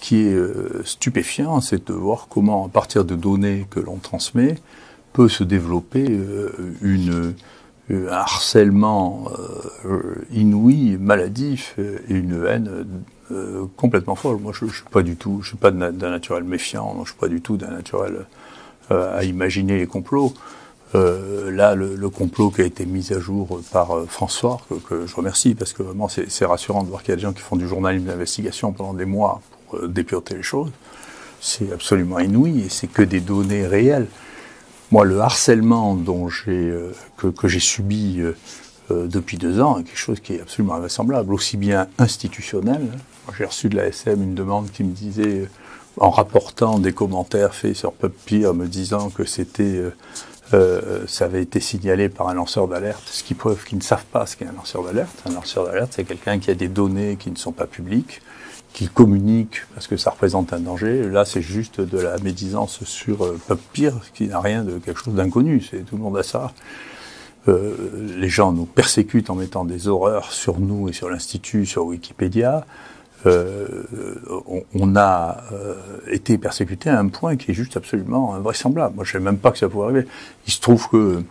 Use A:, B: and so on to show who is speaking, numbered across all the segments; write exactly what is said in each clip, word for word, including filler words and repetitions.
A: qui est euh, stupéfiant, c'est de voir comment, à partir de données que l'on transmet, peut se développer euh, une, un harcèlement euh, inouï, maladif, et une haine euh, complètement folle. Moi, je ne suis pas du tout, je suis pas d'un naturel méfiant, je ne suis pas du tout d'un naturel euh, à imaginer les complots. Euh, là, le, le complot qui a été mis à jour par euh, François, que, que je remercie, parce que vraiment c'est rassurant de voir qu'il y a des gens qui font du journalisme d'investigation pendant des mois pour euh, dépiauter les choses. C'est absolument inouï et c'est que des données réelles. Moi, le harcèlement dont j'ai euh, que, que j'ai subi euh, euh, depuis deux ans est quelque chose qui est absolument invraisemblable, aussi bien institutionnel. Moi, j'ai reçu de la S M une demande qui me disait, euh, en rapportant des commentaires faits sur PubPeer, me disant que c'était euh, Euh, ça avait été signalé par un lanceur d'alerte, ce qui prouve qu'ils ne savent pas ce qu'est un lanceur d'alerte. Un lanceur d'alerte, c'est quelqu'un qui a des données qui ne sont pas publiques, qui communique parce que ça représente un danger. Là, c'est juste de la médisance sur euh, PubPeer, qui n'a rien de quelque chose d'inconnu. C'est tout le monde a ça. Euh, les gens nous persécutent en mettant des horreurs sur nous et sur l'Institut, sur Wikipédia. Euh, on, on a euh, été persécuté à un point qui est juste absolument invraisemblable. Moi, je ne savais même pas que ça pouvait arriver. Il se trouve que,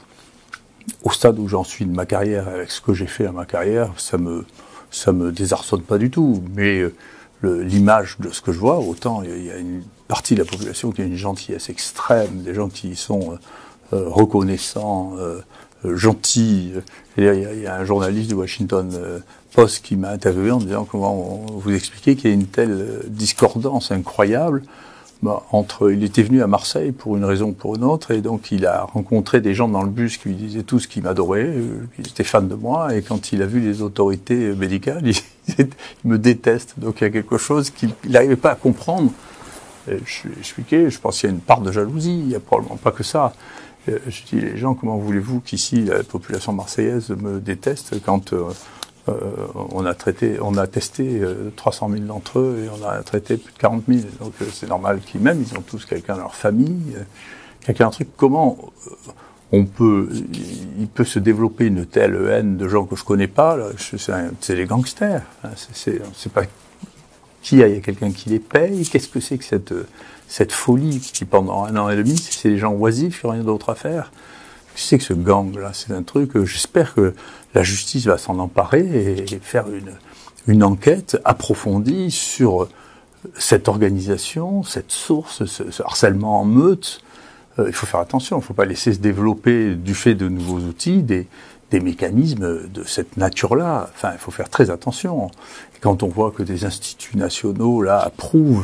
A: au stade où j'en suis de ma carrière, avec ce que j'ai fait à ma carrière, ça me, ça me désarçonne pas du tout. Mais euh, l'image de ce que je vois, autant il y, y a une partie de la population qui a une gentillesse extrême, des gens qui sont euh, reconnaissants, euh, gentils. Il y, y a un journaliste du Washington euh, Post qui m'a interviewé en disant comment on, vous expliquez qu'il y a une telle discordance incroyable bah, entre, il était venu à Marseille pour une raison ou pour une autre, et donc il a rencontré des gens dans le bus qui lui disaient tous qu'ils m'adoraient, qu'ils étaient fans de moi, et quand il a vu les autorités médicales, il, il me déteste. Donc il y a quelque chose qu'il n'arrivait pas à comprendre. Et je lui ai expliqué, je pense qu'il y a une part de jalousie, il n'y a probablement pas que ça. Je dis, les gens, comment voulez-vous qu'ici la population marseillaise me déteste quand euh, euh, on a traité, on a testé euh, trois cent mille d'entre eux et on a traité plus de quarante mille. Donc euh, c'est normal qu'ils m'aiment, ils ont tous quelqu'un dans leur famille, euh, quelqu'un un truc. Comment euh, on peut, il peut se développer une telle haine de gens que je connais pas. C'est les gangsters. Hein, c'est pas qui il y a quelqu'un qui les paye. Qu'est-ce que c'est que cette cette folie qui pendant un an et demi, c'est des gens oisifs, il n'y a rien d'autre à faire. Tu sais que ce gang-là, c'est un truc, j'espère que la justice va s'en emparer et faire une, une enquête approfondie sur cette organisation, cette source, ce, ce harcèlement en meute. Euh, il faut faire attention, il ne faut pas laisser se développer, du fait de nouveaux outils, des, des mécanismes de cette nature-là. Enfin, il faut faire très attention. Et quand on voit que des instituts nationaux, là, approuvent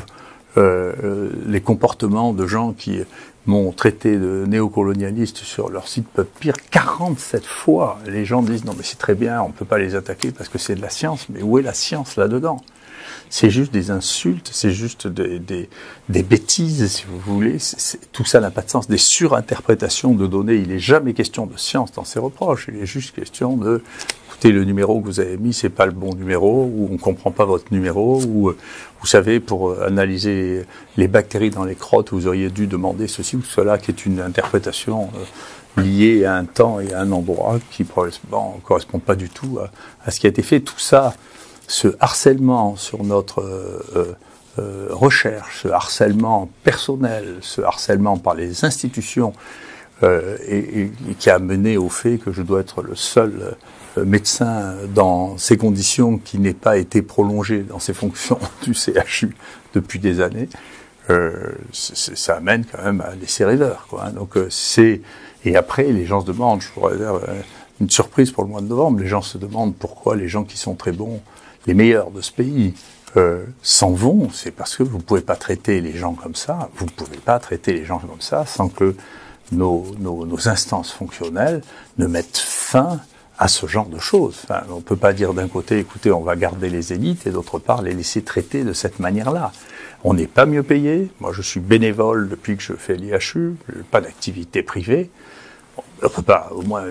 A: Euh, les comportements de gens qui m'ont traité de néocolonialiste sur leur site PubPeer quarante-sept fois. Les gens disent non mais c'est très bien, on peut pas les attaquer parce que c'est de la science. Mais où est la science là-dedans? C'est juste des insultes, c'est juste des, des, des bêtises, si vous voulez. C est, c est, tout ça n'a pas de sens. Des surinterprétations de données. Il n'est jamais question de science dans ces reproches. Il est juste question de écoutez, le numéro que vous avez mis, c'est pas le bon numéro, ou on comprend pas votre numéro, ou vous savez, pour analyser les bactéries dans les crottes, vous auriez dû demander ceci ou cela, qui est une interprétation euh, liée à un temps et à un endroit qui probablement ne correspond pas du tout à, à ce qui a été fait. Tout ça, ce harcèlement sur notre euh, euh, recherche, ce harcèlement personnel, ce harcèlement par les institutions, euh, et, et, et qui a mené au fait que je dois être le seul euh, médecin dans ces conditions qui n'ait pas été prolongé dans ses fonctions du C H U depuis des années, euh, ça amène quand même à laisser rêveur, quoi. Donc euh, c'est et après les gens se demandent, je pourrais dire euh, une surprise pour le mois de novembre, les gens se demandent pourquoi les gens qui sont très bons, les meilleurs de ce pays, euh, s'en vont. C'est parce que vous pouvez pas traiter les gens comme ça. Vous pouvez pas traiter les gens comme ça sans que nos, nos, nos instances fonctionnelles ne mettent fin à ce genre de choses. Enfin, on peut pas dire d'un côté, écoutez, on va garder les élites, et d'autre part, les laisser traiter de cette manière-là. On n'est pas mieux payé. Moi, je suis bénévole depuis que je fais l'I H U, pas d'activité privée. On peut pas, au moins,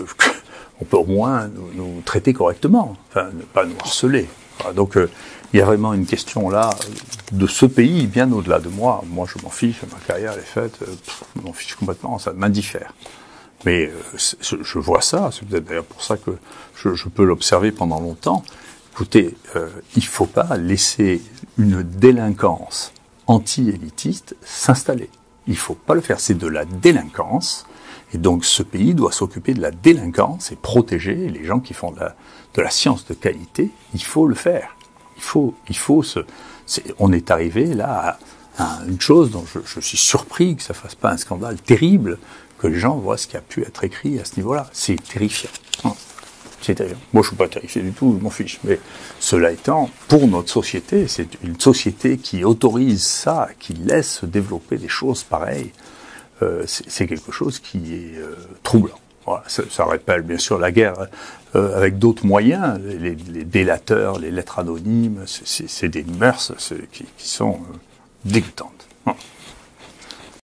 A: on peut au moins nous, nous traiter correctement, enfin, ne pas nous harceler. Voilà, donc, euh, il y a vraiment une question là de ce pays, bien au-delà de moi. Moi, je m'en fiche, ma carrière elle est faite, euh, pff, je m'en fiche complètement, ça m'indiffère. Mais euh, je vois ça, c'est peut-être d'ailleurs pour ça que je, je peux l'observer pendant longtemps. Écoutez, euh, il ne faut pas laisser une délinquance anti-élitiste s'installer. Il ne faut pas le faire, c'est de la délinquance. Et donc ce pays doit s'occuper de la délinquance et protéger les gens qui font de la, de la science de qualité. Il faut le faire. Il faut, il faut se... C'est, on est arrivé là à, à une chose dont je, je suis surpris que ça ne fasse pas un scandale terrible, que les gens voient ce qui a pu être écrit à ce niveau-là. C'est terrifiant. C'est terrifiant. Moi, je ne suis pas terrifié du tout, je m'en fiche. Mais cela étant, pour notre société, c'est une société qui autorise ça, qui laisse se développer des choses pareilles. Euh, c'est, c'est quelque chose qui est euh, troublant. Voilà, ça, ça rappelle bien sûr la guerre euh, avec d'autres moyens, les, les délateurs, les lettres anonymes, c'est, c'est, c'est des mœurs c'est, qui, qui sont euh, dégoûtantes.